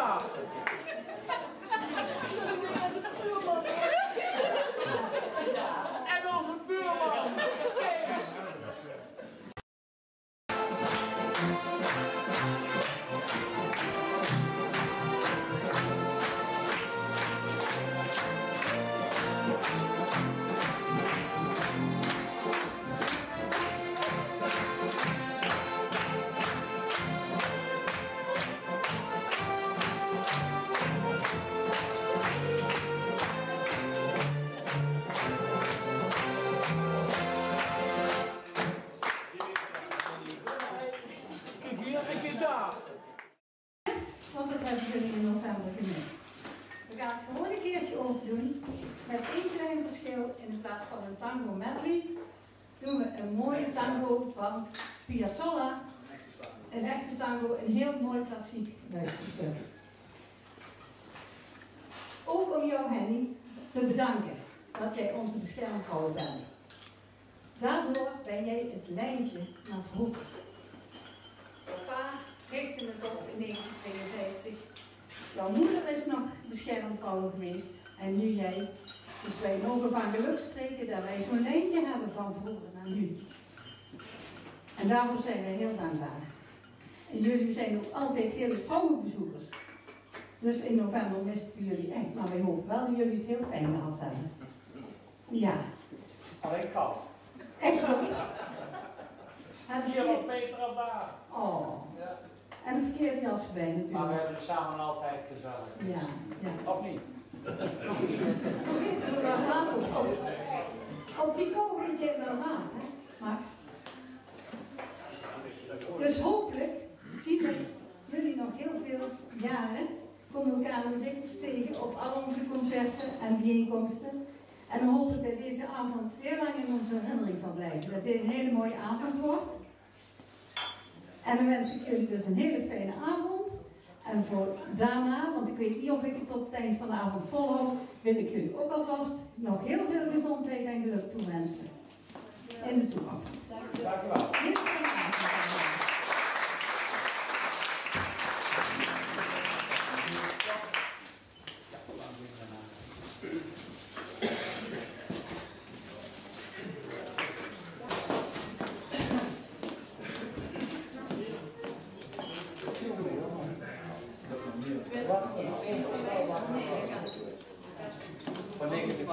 gitaar. En onze buurman. Want dat hebben jullie in november gemist. We gaan het gewoon een keertje overdoen. Met één klein verschil. In plaats van een tango medley doen we een mooie tango van Piazzolla. Een echte tango, een heel mooi klassiek luisterstuk. Ook om jou, Henny, te bedanken dat jij onze beschermvrouw bent. Daardoor ben jij het lijntje naar vroeger. Papa richtte het op in 1952. Jouw moeder is nog beschermvrouw geweest en nu jij. Dus wij mogen van geluk spreken dat wij zo'n lijntje hebben van vroeger naar nu. En daarvoor zijn wij heel dankbaar. En jullie zijn ook altijd hele trouwe bezoekers. Dus in november misten we jullie echt, maar wij hopen wel dat jullie het heel fijn gehad hebben. Ja. Alleen koud. Echt wel? Hier wat beter dan daar. Oh. Ja. En een verkeerde jas bij natuurlijk. Maar we hebben samen altijd gezellig. Ja, ja. Of niet? Hoe weten ze wel laat op die kou weet je wel laat, hè, Max? Dus hopelijk zien we jullie nog heel veel jaren. Komen we elkaar nog dikwijls tegen op al onze concerten en bijeenkomsten. En dan hoop ik dat deze avond heel lang in onze herinnering zal blijven. Dat dit een hele mooie avond wordt. En dan wens ik jullie dus een hele fijne avond. En voor daarna, want ik weet niet of ik het tot het eind van de avond volhoud, wil ik jullie ook alvast nog heel veel gezondheid en geluk toewensen. In de toekomst. Dank u wel. Heel fijne avond. Van 90%.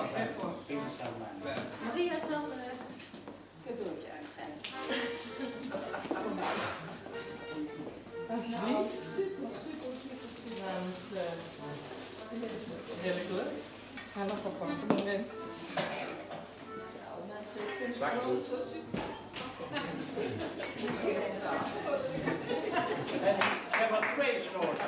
Maria zal een cadeautje uitzenden. Nou, super. Heerlijk hoor. Ga nog op een moment. Nou mensen, ik vind het gewoon zo super. En ik heb er 2 soorten.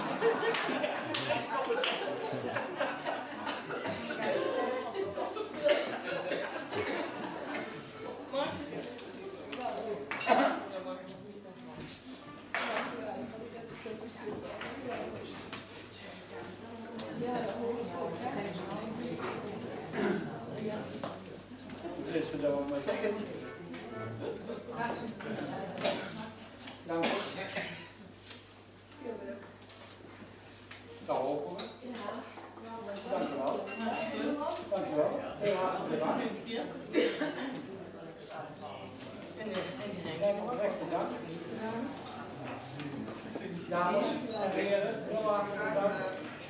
Is het dan maar zeggen? Dank u. Dan hopen we. Dank u wel. Dank u wel. Heel hartelijk bedankt. En oprecht bedankt. Dames en heren, heel hartelijk bedankt.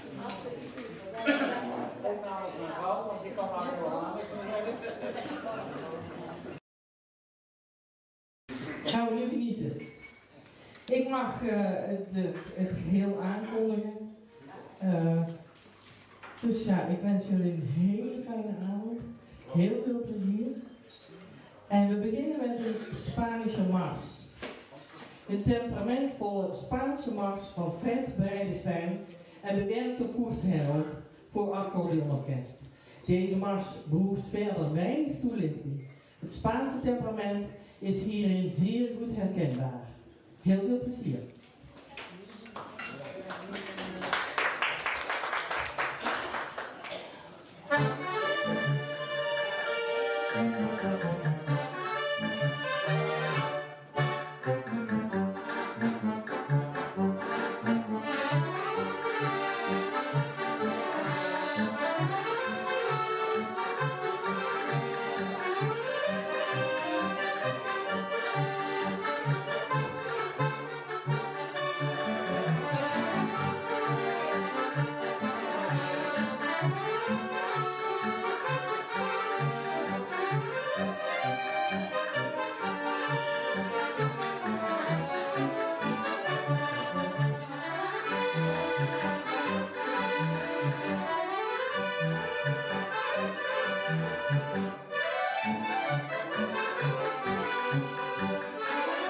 Ook namens mijn vrouw, want die kan haar gewoon aan hebben. Gaan we nu genieten. Ik mag het geheel aankondigen. Dus ja, ik wens jullie een hele fijne avond. Heel veel plezier. En we beginnen met een Spanische mars. Een temperamentvolle Spaanse mars van Fred Breidestein en bewerkt door Koert Herold voor accordeonorkest. Deze mars behoeft verder weinig toelichting. Het Spaanse temperament is hierin zeer goed herkenbaar. Heel veel plezier.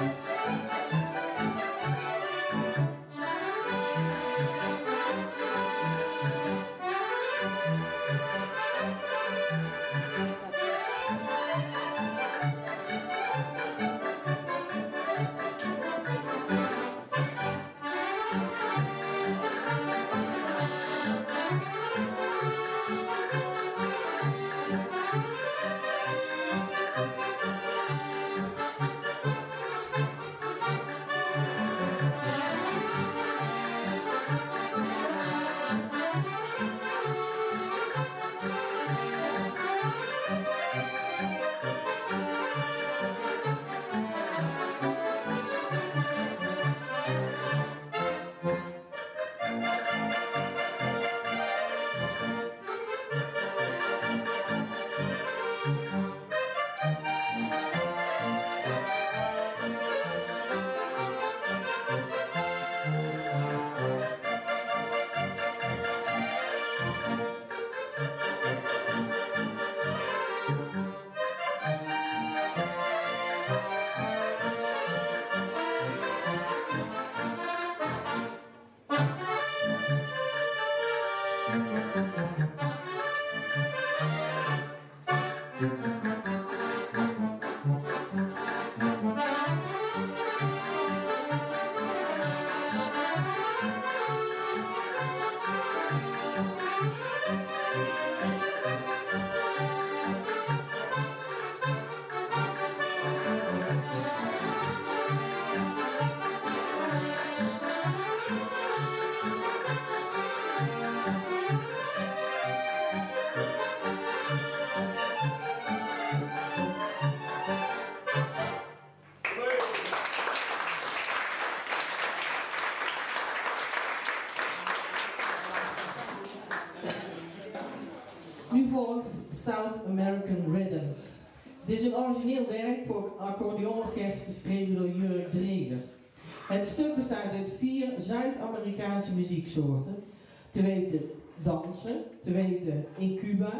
Nu volgt South American Rhythms. Dit is een origineel werk voor accordeonorkest geschreven door Jurk Dreger. Het stuk bestaat uit 4 Zuid-Amerikaanse muzieksoorten. Te weten dansen, te weten in Cuba.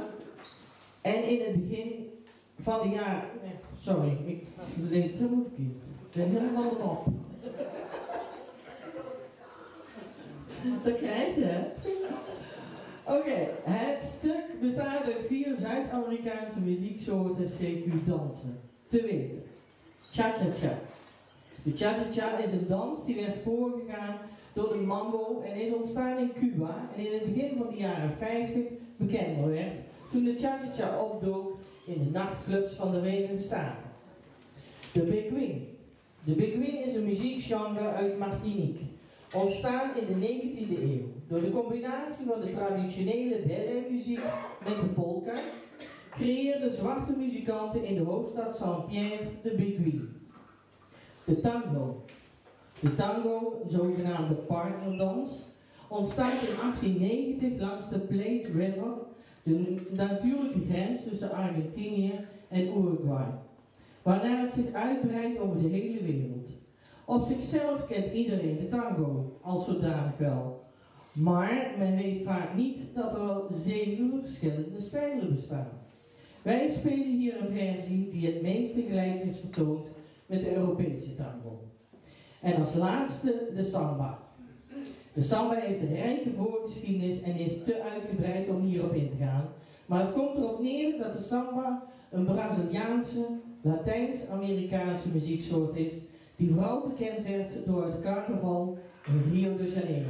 En in het begin van de jaren... Sorry, ik lees het helemaal verkeerd. Ik ben helemaal van de op. Dat krijg je, hè? Oké, het stuk bestaat uit 4 Zuid-Amerikaanse muzieksoorten CQ dansen. Te weten, cha-cha-cha. De cha-cha-cha is een dans die werd voorgegaan door de mambo en is ontstaan in Cuba en in het begin van de jaren 50 bekender werd toen de cha-cha-cha opdook in de nachtclubs van de Verenigde Staten. De Big Wing. De Big Wing is een muziekgenre uit Martinique, ontstaan in de 19e eeuw. Door de combinatie van de traditionele balletmuziek met de polka creëerden zwarte muzikanten in de hoofdstad Saint-Pierre de Big Wing. De tango. De tango, een zogenaamde partnerdans, ontstaat in 1890 langs de Plate River, de natuurlijke grens tussen Argentinië en Uruguay, waarna het zich uitbreidt over de hele wereld. Op zichzelf kent iedereen de tango als zodanig wel. Maar men weet vaak niet dat er wel 7 verschillende stijlen bestaan. Wij spelen hier een versie die het meeste gelijkenis vertoont met de Europese tango. En als laatste de samba. De samba heeft een rijke voorgeschiedenis en is te uitgebreid om hierop in te gaan. Maar het komt erop neer dat de samba een Braziliaanse, Latijns-Amerikaanse muzieksoort is die vooral bekend werd door het carnaval in Rio de Janeiro.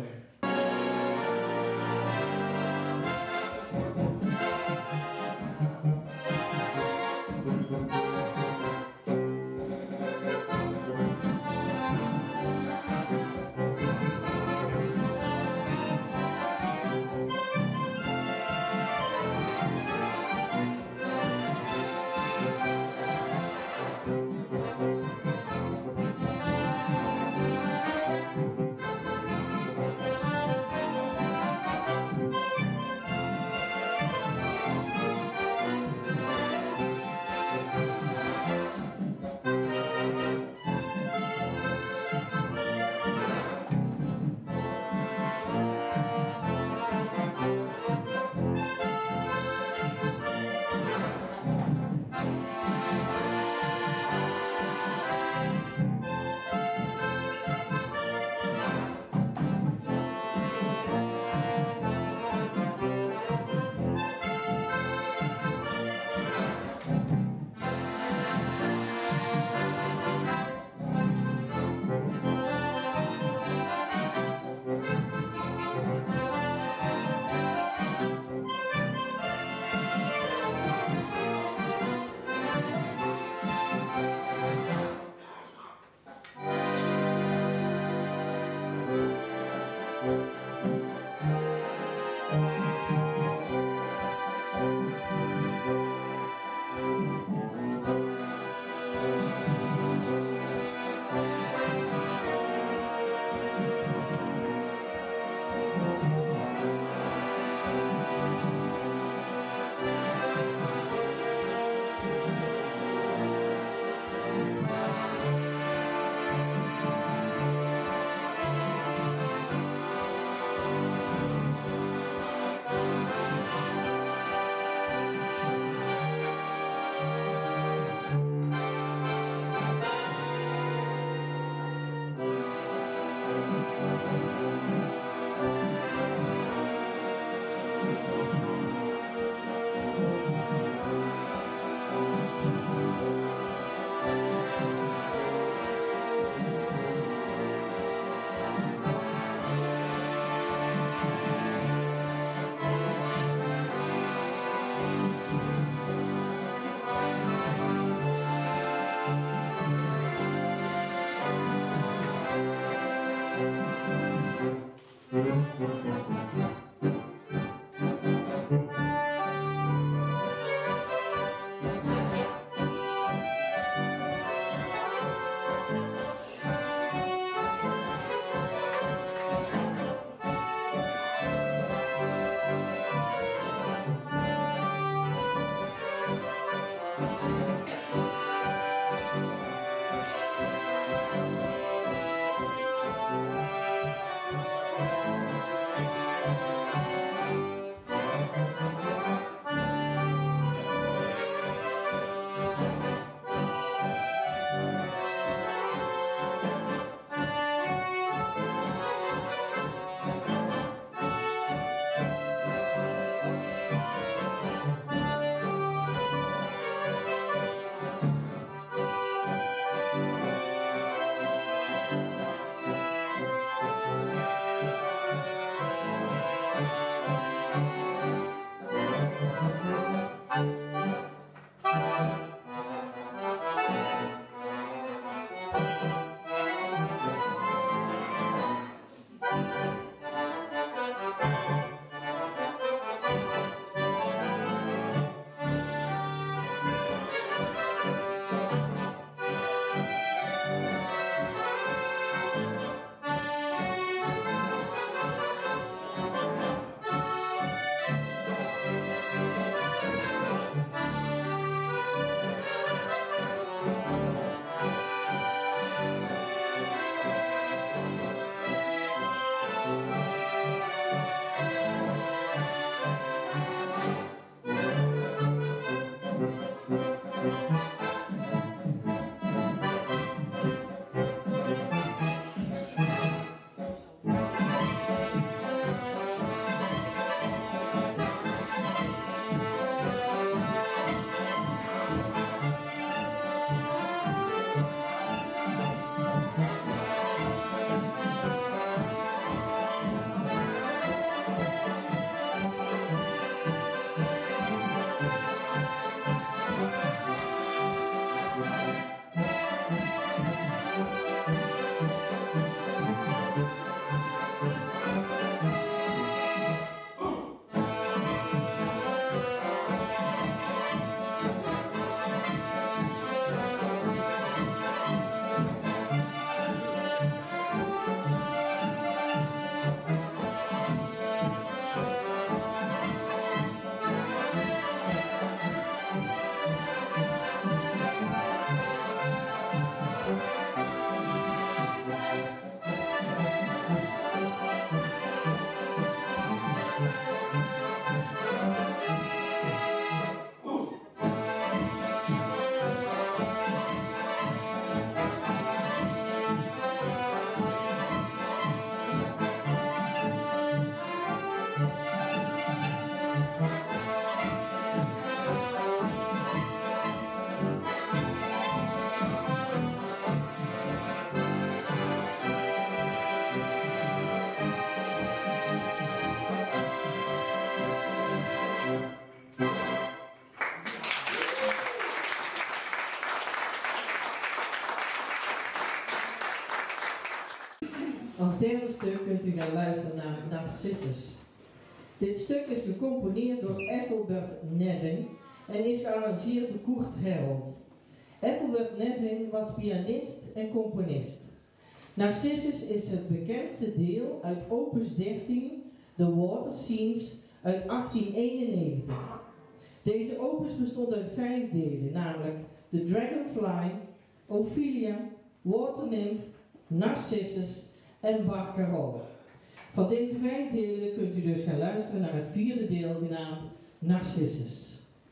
Als derde stuk kunt u gaan luisteren naar Narcissus. Dit stuk is gecomponeerd door Ethelbert Nevin en is gearrangeerd door Kurt Herold. Ethelbert Nevin was pianist en componist. Narcissus is het bekendste deel uit opus 13, The Water Scenes, uit 1891. Deze opus bestond uit 5 delen, namelijk The Dragonfly, Ophelia, Water Nymph, Narcissus en Barcarolle. Van deze 5 delen kunt u dus gaan luisteren naar het 4e deel genaamd Narcissus.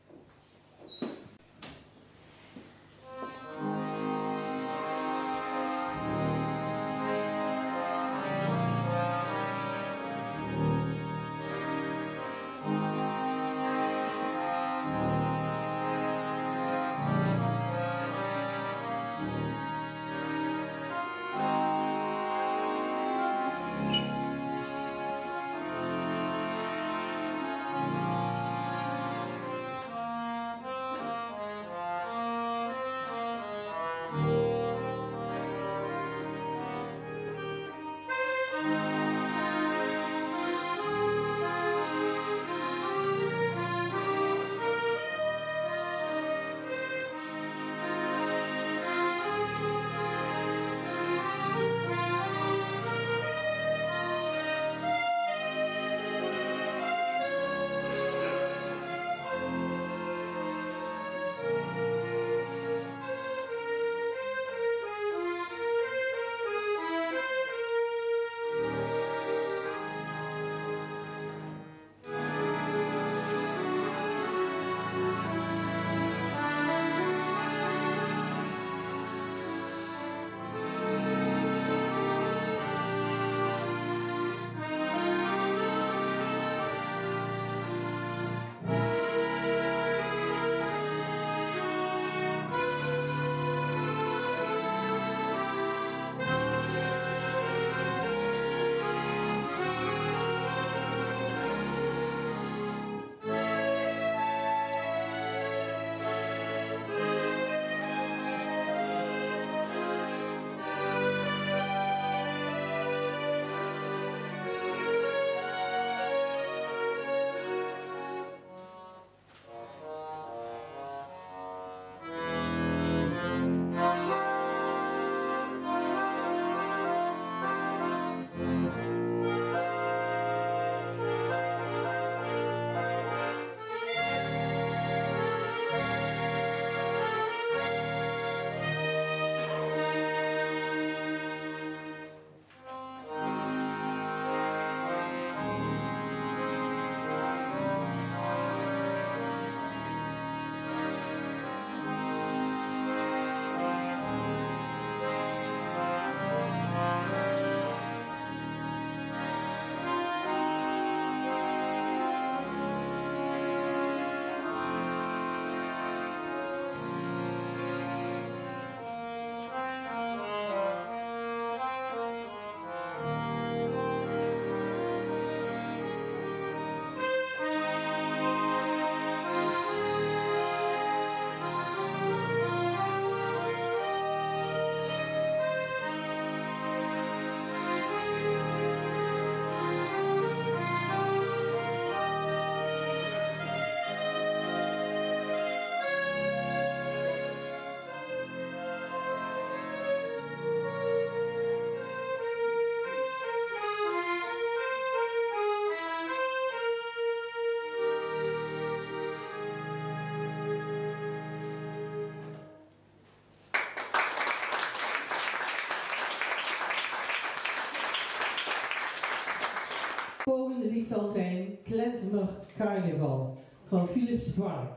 Het volgende lied zal zijn Klezmer Carnaval van Philip Spark.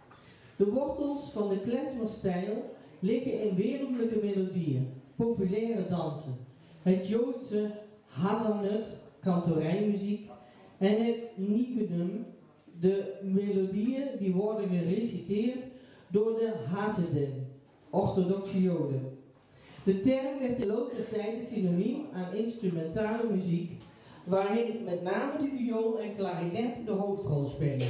De wortels van de klezmerstijl liggen in wereldlijke melodieën, populaire dansen, het Joodse Hazanut, kantorijmuziek en het Nigunum, de melodieën die worden gereciteerd door de Hasidim, orthodoxe Joden. De term werd in de loop der tijden synoniem aan instrumentale muziek, waarin met name de viool en klarinet de hoofdrol spelen.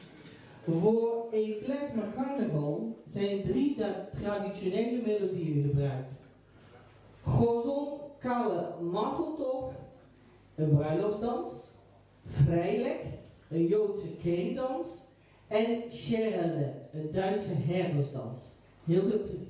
Voor een klezmer carnaval zijn 3 traditionele melodieën gebruikt: Gozon, Kalle Mazzeltof, een bruiloftsdans. Vrijlek, een Joodse kringdans. En Scherle, een Duitse herdersdans. Heel veel plezier.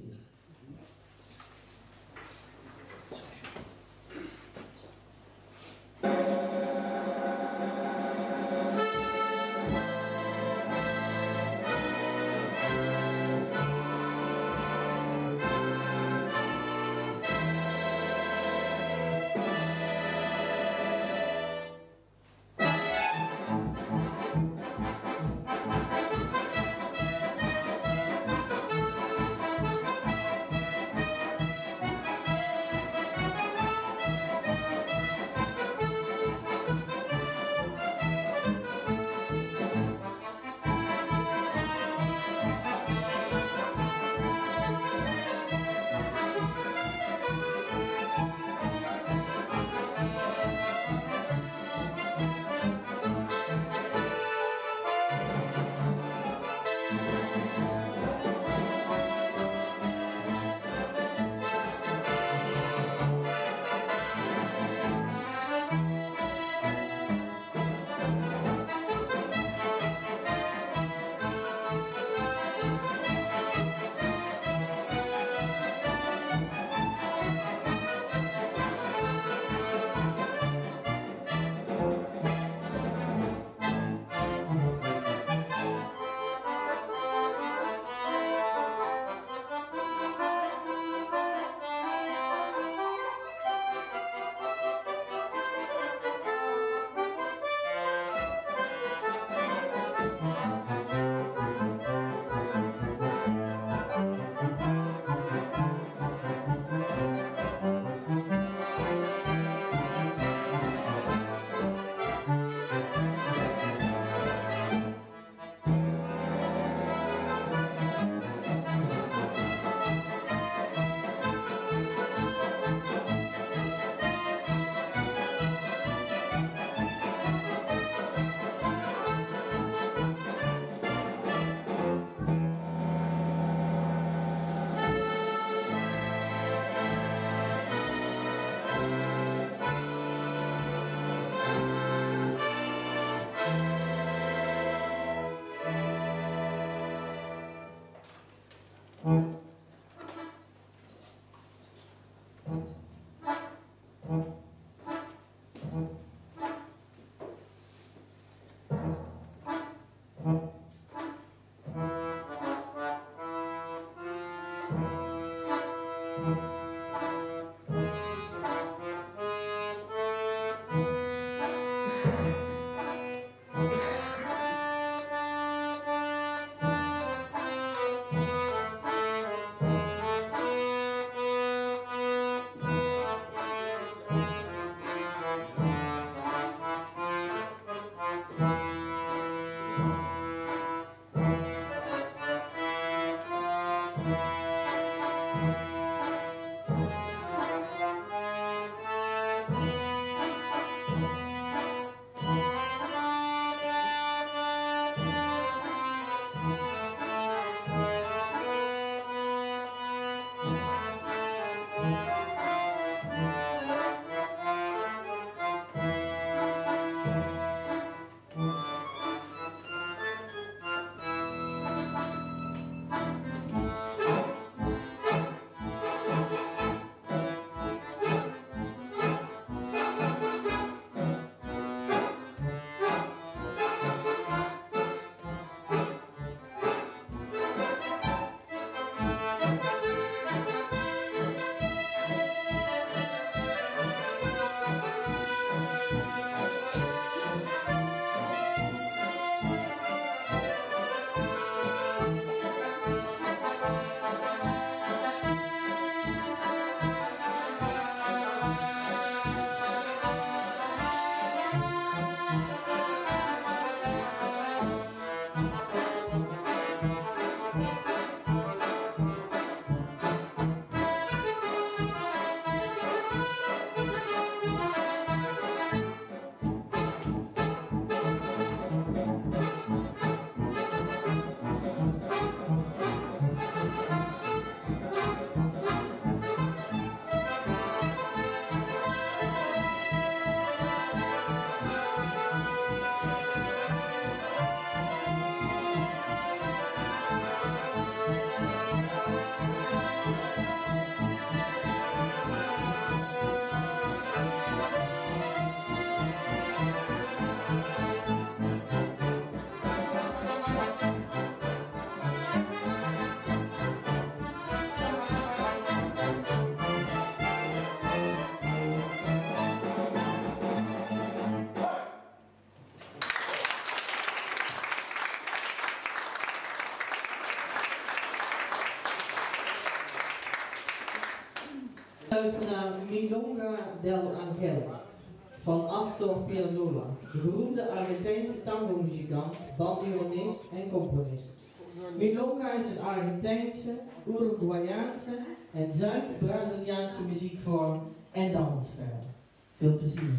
luisteren naar Milonga del Angel van Astor Piazzolla, de beroemde Argentijnse tango-muzikant, bandionist en componist. Milonga is een Argentijnse, Uruguayaanse en Zuid-Braziliaanse muziekvorm en dansstijl. Veel plezier.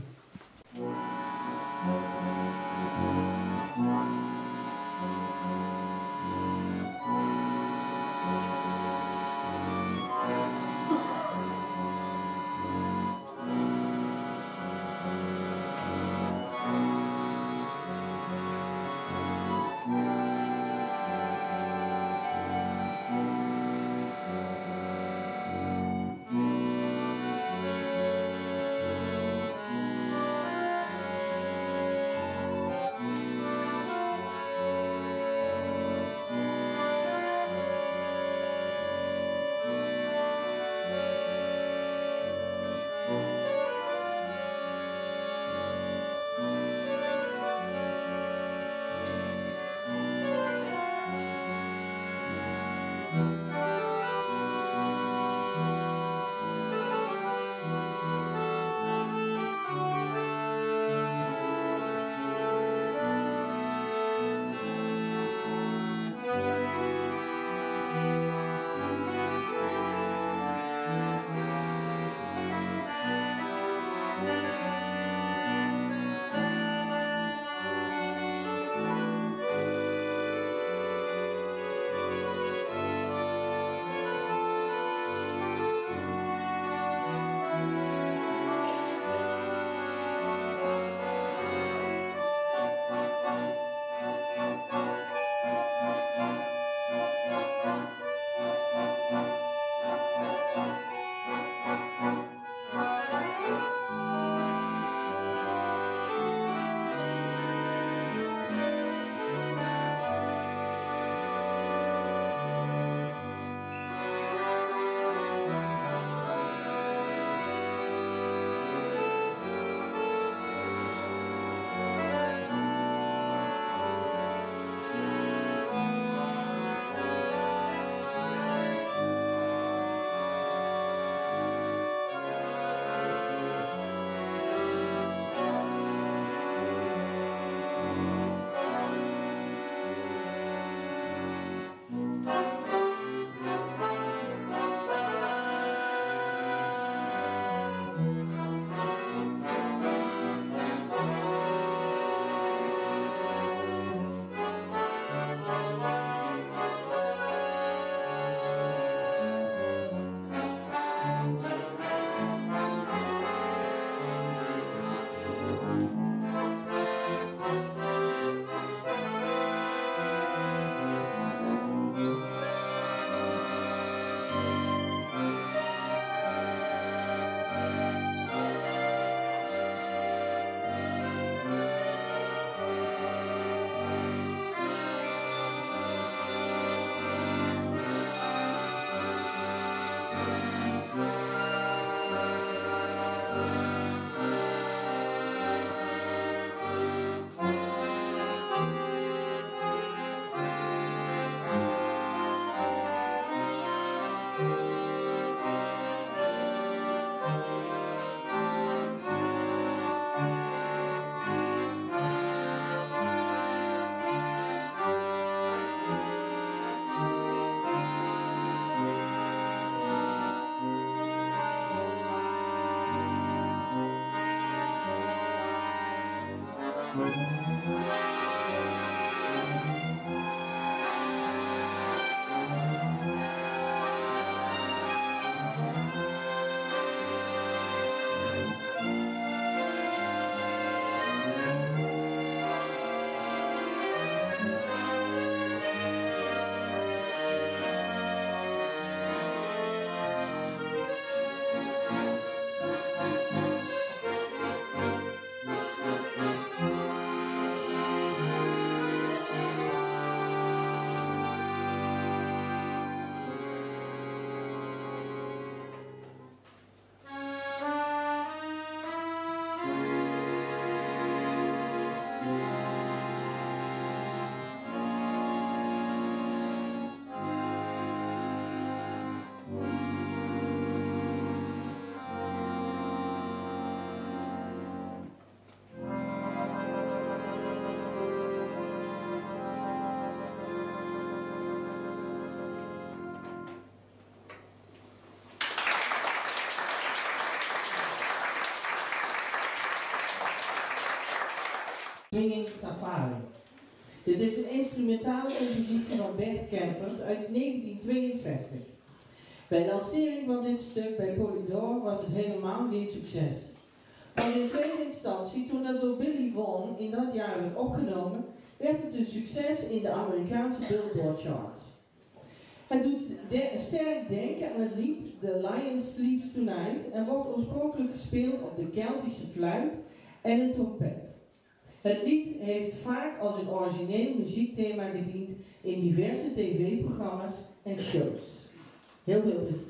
Swinging Safari. Dit is een instrumentale compositie van Bert Kempfert uit 1962. Bij lancering van dit stuk bij Polydor was het helemaal geen succes. Want in tweede instantie, toen het door Billy Vaughn in dat jaar werd opgenomen, werd het een succes in de Amerikaanse Billboard charts. Het doet sterk denken aan het lied The Lion Sleeps Tonight en wordt oorspronkelijk gespeeld op de Keltische fluit en een trompet. Het lied heeft vaak als een origineel muziekthema gediend in diverse tv-programma's en shows. Heel veel plezier.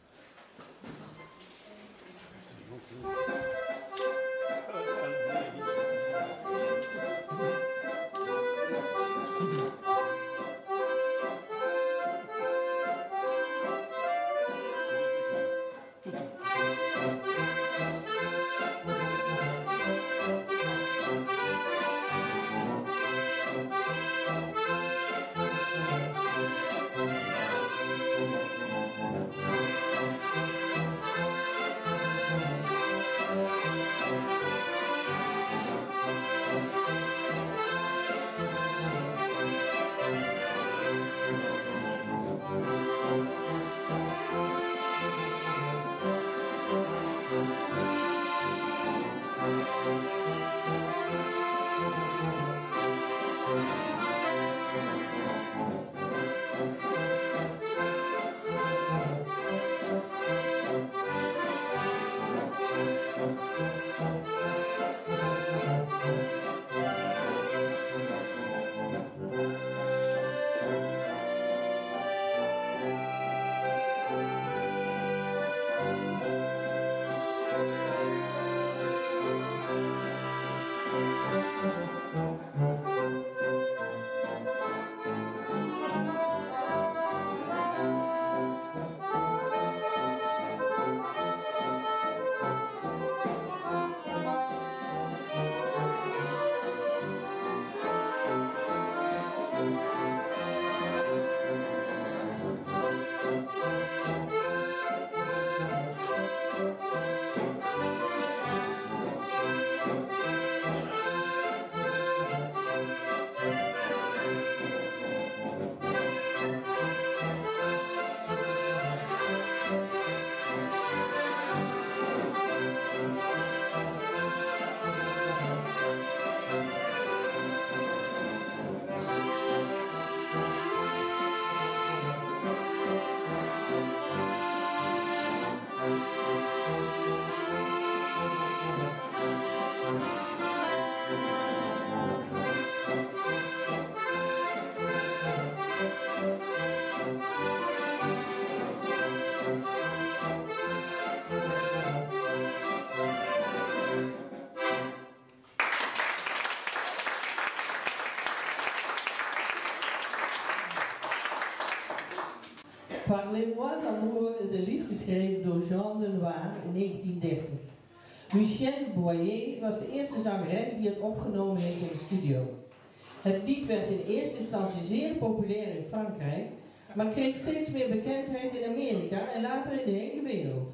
Parlez-moi d'amour is een lied geschreven door Jean Lenoir in 1930. Lucienne Boyer was de eerste zangeres die het opgenomen heeft in de studio. Het lied werd in eerste instantie zeer populair in Frankrijk, maar kreeg steeds meer bekendheid in Amerika en later in de hele wereld.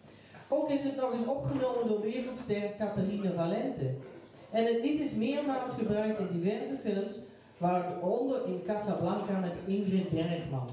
Ook is het nog eens opgenomen door wereldster Catherine Valente. En het lied is meermaals gebruikt in diverse films, waaronder in Casablanca met Ingrid Bergman.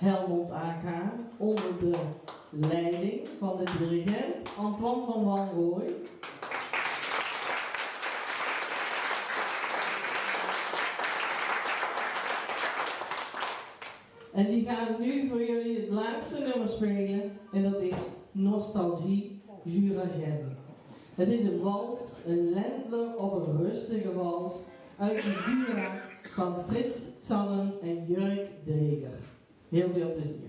Helmond AK onder de leiding van de dirigent Antoine van Wanrooy. En die gaan nu voor jullie het laatste nummer spelen en dat is Nostalgie Juragène. Het is een wals, een Ländler of een rustige wals uit de Jura van Frits Zannen en Jurk Dreger. Heel veel plezier.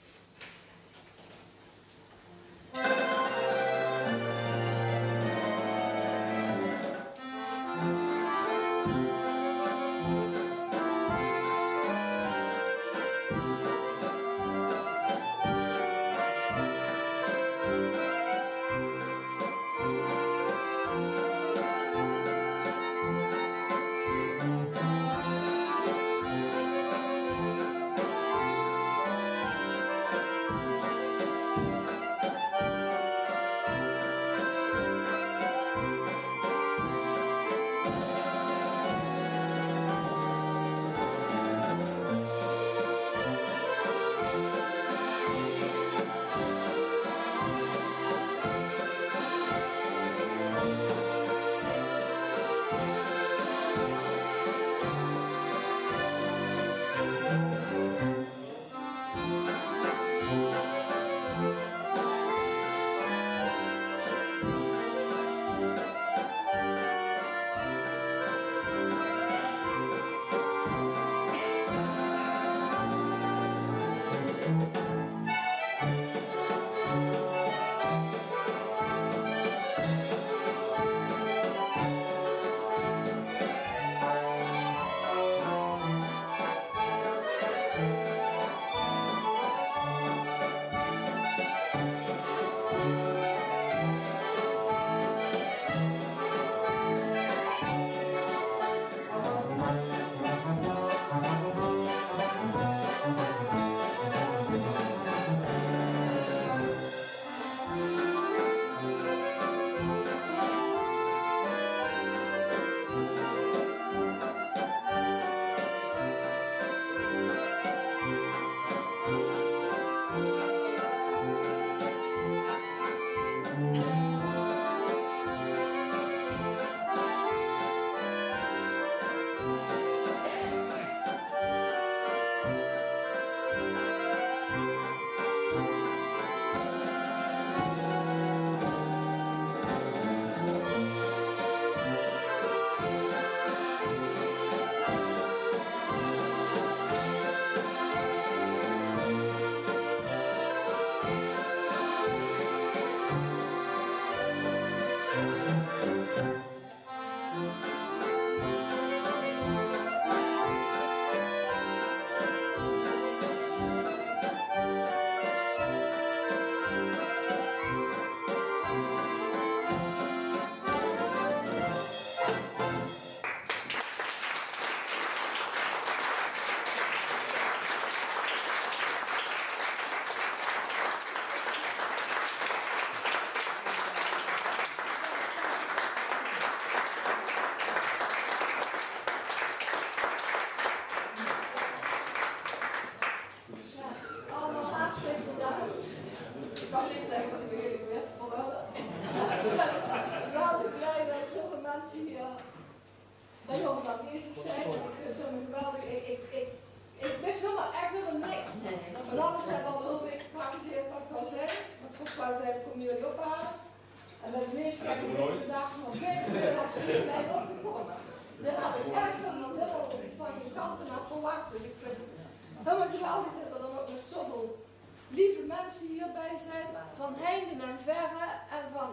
Helemaal geweldig dat er dan ook met zoveel lieve mensen hierbij zijn, van heinde en verre en van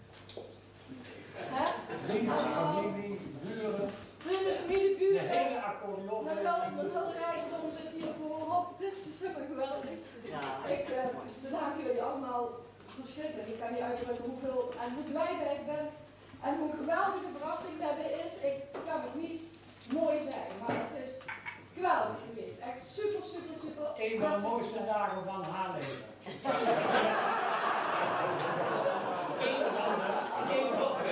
vrienden, familie, buren. Vrienden, familie, buren. De hele accordeon. Mijn hele rijkdom zit hier voorop. Het is super geweldig. Ja. Ik bedank jullie allemaal verschrikkelijk. Ik kan niet uitdrukken hoeveel en hoe blij ik ben en hoe geweldige verrassing dat is. Ik kan het niet mooi zeggen, maar het is geweldig geweest. Echt super, super, super. Een van de mooiste dagen van haar leven. Eén van de